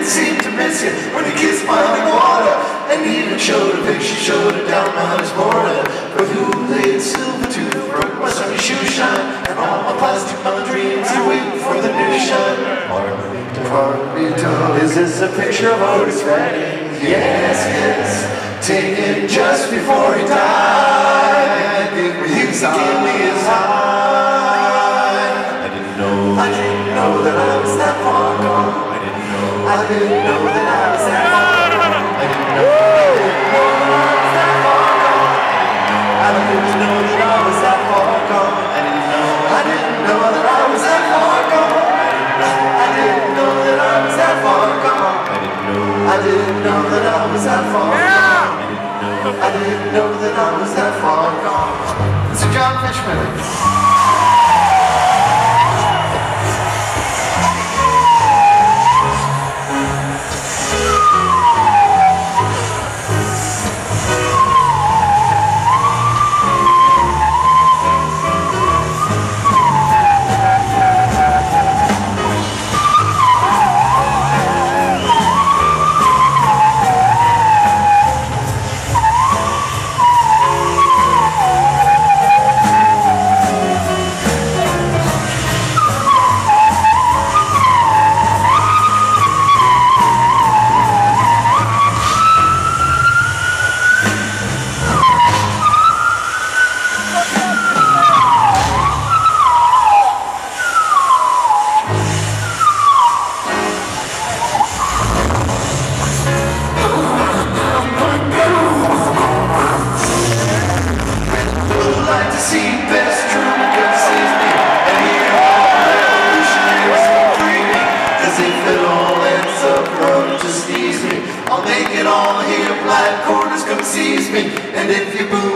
didn't seem to miss you when you kissed my honey water. And even showed a pic, she showed it down my honey's border. But who laid silver to broke my sunny shoe shine, and all my plastic mama dreams are waiting for the new shine. Parmito, is this a picture of Otis Redding? Yes, yes, taken just before he died. Music in me is high. I didn't know that I was that far gone. I didn't know that I was that far gone. I didn't know that I was that far gone. I didn't know that I was that far gone. I didn't know that I was that far gone. I didn't know that I was that far gone. I didn't know that I was that far gone. I didn't know that I was that far gone. It's a John Fishman. I'll make it all here, black corners come seize me. And if you boo